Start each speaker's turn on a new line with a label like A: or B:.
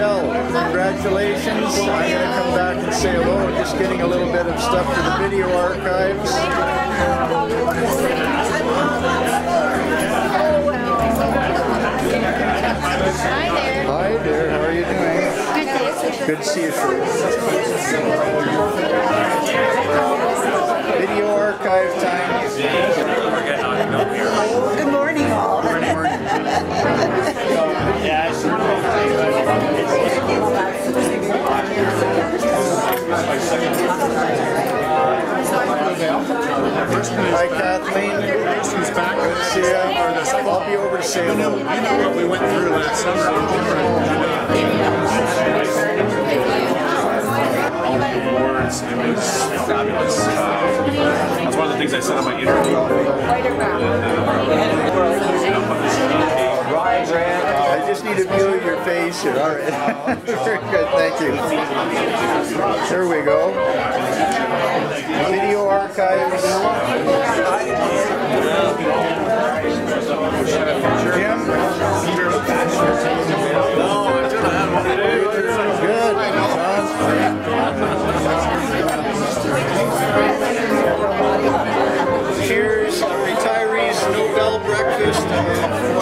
A: Michelle, congratulations. I'm going to come back and say hello. Just getting a little bit of stuff for the video archives.
B: Hi there.
A: Hi there, how are you doing?
B: Good day.
A: Good to see you, sir. Video archive time.
C: Good morning, all.
A: Good morning. Hi, Kathleen.
D: She's back.
A: Good to see you. I'll be over to say hello.
D: You know what we went through last summer. All the awards, it was fabulous. That's one of the things I said on my interview.
A: I just need a view of your face here. All right. Very good. Thank you. There we go. Video archives. Jim? Good. Cheers. Retirees Nobel breakfast.